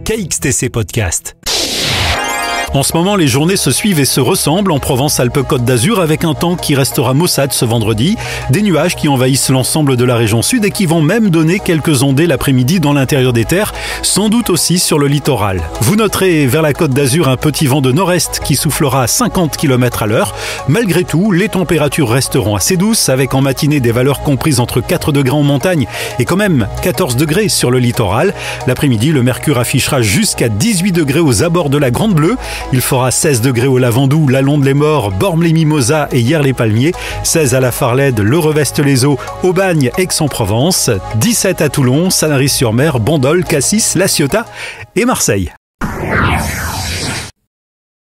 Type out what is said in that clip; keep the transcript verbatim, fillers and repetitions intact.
K X T C Podcast. En ce moment, les journées se suivent et se ressemblent en Provence-Alpes-Côte d'Azur avec un temps qui restera maussade ce vendredi, des nuages qui envahissent l'ensemble de la région sud et qui vont même donner quelques ondées l'après-midi dans l'intérieur des terres, sans doute aussi sur le littoral. Vous noterez vers la Côte d'Azur un petit vent de nord-est qui soufflera à cinquante kilomètres à l'heure. Malgré tout, les températures resteront assez douces avec en matinée des valeurs comprises entre quatre degrés en montagne et quand même quatorze degrés sur le littoral. L'après-midi, le mercure affichera jusqu'à dix-huit degrés aux abords de la Grande Bleue. Il fera seize degrés au Lavandou, la Londe-les-Morts, Bormes-les-Mimosas et Hyères-les-Palmiers, seize à la Farlède, le Revest-les-Eaux, Aubagne, Aix-en-Provence, dix-sept à Toulon, Sanary-sur-Mer, Bandol, Cassis, La Ciotat et Marseille.